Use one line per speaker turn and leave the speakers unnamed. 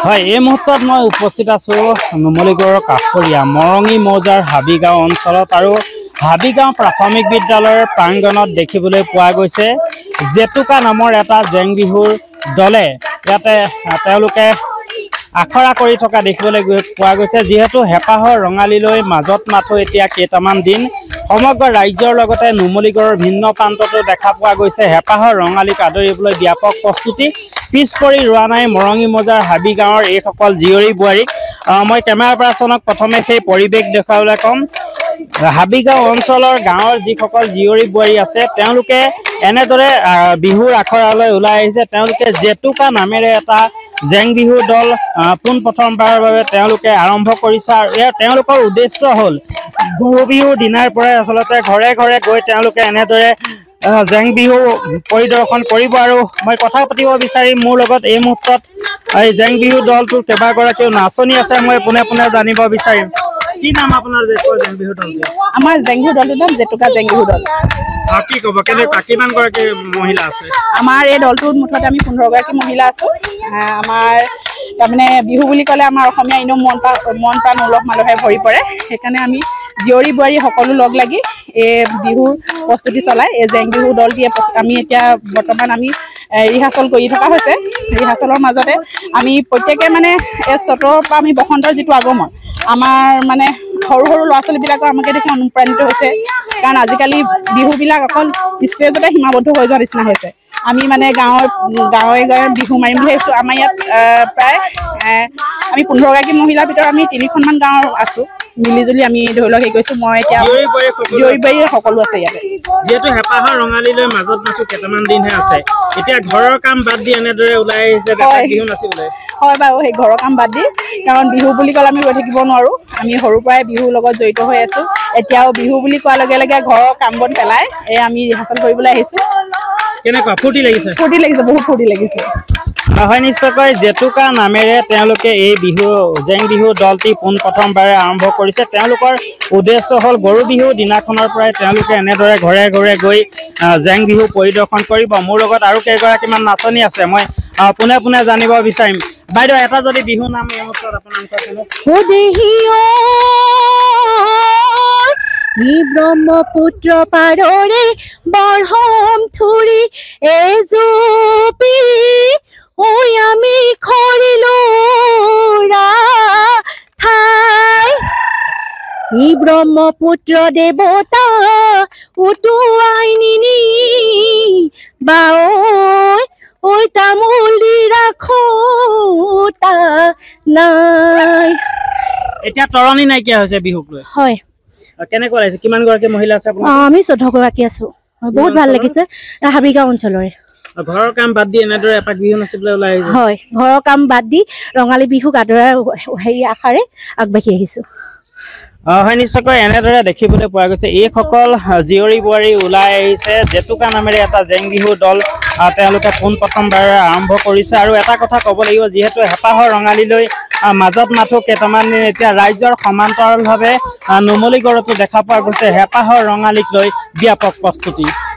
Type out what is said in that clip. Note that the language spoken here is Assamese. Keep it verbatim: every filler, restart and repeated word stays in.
হয়, এই মুহূৰ্তত মই উপস্থিত আছো নুমলীগড়ৰ কাষৰীয়া মৰঙী মৌজাৰ হাবিগাঁও অঞ্চলত আৰু হাবিগাঁও প্ৰাথমিক বিদ্যালয়ৰ প্ৰাংগণত দেখিবলৈ পোৱা গৈছে জেতুকা নামৰ এটা জেং বিহুৰ দলে ইয়াতে তেওঁলোকে আখৰা কৰি থকা দেখিবলৈ পোৱা গৈছে। যিহেতু হেঁপাহৰ ৰঙালীলৈ মাজত মাথো এতিয়া কেইটামান দিন সমগ্ৰ ৰাজ্যৰ লগতে নুমলীগড়ৰ ভিন্ন প্ৰান্ততো দেখা পোৱা গৈছে হেঁপাহৰ ৰঙালীক আদৰিবলৈ ব্যাপক প্ৰস্তুতি। পিছ পৰি ৰোৱা নাই মৰঙী মৌজাৰ হাবিগাঁৱৰ এইসকল জীয়ৰী বোৱাৰীক। মই কেমেৰা পাৰ্চনক প্ৰথমে সেই পৰিৱেশ দেখুৱাবলৈ ক'ম। হাবিগাঁও অঞ্চলৰ গাঁৱৰ যিসকল জীয়ৰী বোৱাৰী আছে তেওঁলোকে এনেদৰে বিহুৰ আখৰালৈ ওলাই আহিছে। তেওঁলোকে জেতুকা নামেৰে এটা জেং বিহু দল পোন প্ৰথমবাৰৰ বাবে তেওঁলোকে আৰম্ভ কৰিছে আৰু ইয়াৰ তেওঁলোকৰ উদ্দেশ্য হ'ল গৰু বিহুৰ দিনাৰ পৰাই আচলতে ঘৰে ঘৰে গৈ তেওঁলোকে এনেদৰে জেং বিহু পৰিদৰ্শন কৰিব। আৰু মই কথা পাতিব বিচাৰিম মোৰ লগত এই মুহূৰ্তত এই জেং বিহু দলটোৰ কেইবাগৰাকীও নাচনি আছে। মই পোনে পোনে জানিব বিচাৰিম কি নাম আপোনাৰ জেং বিহু দল?
আমাৰ জেং বিহু দলটোৰ নাম জেতুকা জেং বিহু দল।
কি ক'ব কেনেকুৱা কিমান গৰাকী মহিলা আছে?
আমাৰ এই দলটোত মুঠতে আমি পোন্ধৰ গৰাকী মহিলা আছো। আমাৰ তাৰমানে বিহু বুলি ক'লে আমাৰ অসমীয়া এনেও মন পা মন প্ৰাণ উলহ মালহে ভৰি পৰে। সেইকাৰণে আমি জীয়ৰী বোৱাৰী সকলো লগ লাগি এই বিহুৰ প্ৰস্তুতি চলাই এই জেং বিহু দলটিয়ে আমি এতিয়া বৰ্তমান আমি ৰিহাৰ্চল কৰি থকা হৈছে। ৰিহাৰ্চলৰ মাজতে আমি প্ৰত্যেকে মানে এই চ'তৰ পৰা আমি বসন্তৰ যিটো আগমন আমাৰ মানে সৰু সৰু ল'ৰা ছোৱালীবিলাকৰ আমাকে দেখি অনুপ্ৰাণিত হৈছে। কাৰণ আজিকালি বিহুবিলাক অকল ষ্টেজতে সীমাবদ্ধ হৈ যোৱাৰ নিচিনা হৈছে। আমি মানে গাঁৱৰ গাঁৱে গাঁৱে বিহু মাৰিম বুলি ভাবিছোঁ। আমাৰ ইয়াত প্ৰায় আমি পোন্ধৰগৰাকী মহিলাৰ ভিতৰত আমি তিনিখনমান গাঁৱৰ আছোঁ মিলিজুলি আমি ধৰি লওক হেৰি কৰিছোঁ। মই এতিয়া জীয়ৰী বোৱাৰী সকলো আছে ইয়াতে।
যিহেতু হেঁপাহৰ ৰঙালীলৈ মাজত মাথো কেইটামান দিনহে আছে, এতিয়া ঘৰৰ কাম বাদ দি এনেদৰে ওলাই আহিছে বিহু নাচিবলৈ।
হয় বাৰু, সেই ঘৰৰ কাম বাদ দি, কাৰণ বিহু বুলি ক'লে আমি ৰৈ থাকিব নোৱাৰোঁ। আমি সৰুৰ পৰাই বিহুৰ লগত জড়িত হৈ আছোঁ। এতিয়াও বিহু বুলি কোৱাৰ লগে লগে ঘৰৰ কাম বন পেলাই এই আমি ৰিহাৰ্চল কৰিবলৈ আহিছোঁ।
কেনেকুৱা ফূৰ্তি লাগিছে?
ফূৰ্তি লাগিছে, বহুত ফূৰ্তি লাগিছে।
হয়, নিশ্চয়কৈ জেতুকা নামেৰে তেওঁলোকে এই বিহু জেং বিহু দলটি পোন প্ৰথমবাৰে আৰম্ভ কৰিছে। তেওঁলোকৰ উদ্দেশ্য হ'ল গৰু বিহু দিনাখনৰ পৰাই তেওঁলোকে এনেদৰে ঘৰে ঘৰে গৈ জেং বিহু পৰিদৰ্শন কৰিব। মোৰ লগত আৰু কেইগৰাকীমান নাচনি আছে, মই পোনে পোনে জানিব বিচাৰিম। বাইদেউ এটা যদি বিহু নাম এই মুহূৰ্তত আপোনালোকৰ
ব্ৰহ্মপুত্ৰ পাৰৰে বৰহম থুৰি এজুপি ঐ আমি খৰিলো ঠাই ই ব্ৰহ্মপুত্ৰ দেৱতা উটুৱাই নিনি বা ঐ তামোল দি ৰাখো নাই।
এতিয়া তৰণি নাইকিয়া হৈছে বিহুক লৈ।
হয়,
কেনেকুৱা লাগিছে? কিমান গৰাকী মহিলা আছে আপোনাৰ?
আমি চৈধ্য গৰাকী আছো। বহুত ভাল লাগিছে। হাবিগাঁও অঞ্চলৰে
ঘৰৰ কাম বাদ দি এনেদৰে এপাক বিহু নাচিবলৈ ওলাই আহিছে।
হয়, ঘৰৰ কাম বাদ দি ৰঙালী বিহুক আদৰাৰ হেৰি আশাৰে আগবাঢ়ি আহিছো।
হয়, নিশ্চয়কৈ এনেদৰে দেখিবলৈ পোৱা গৈছে এইসকল জীয়ৰী বোৱাৰী ওলাই আহিছে জেতুকা নামেৰে এটা জেং বিহু দল তেওঁলোকে পোন প্ৰথমবাৰে আৰম্ভ কৰিছে। আৰু এটা কথা ক'ব লাগিব, যিহেতু হেঁপাহৰ ৰঙালীলৈ মাজত মাথো কেইটামান দিন এতিয়া ৰাজ্যৰ সমান্তৰালভাৱে নুমলীগড়তো দেখা পোৱা গৈছে হেঁপাহৰ ৰঙালীক লৈ ব্যাপক প্ৰস্তুতি।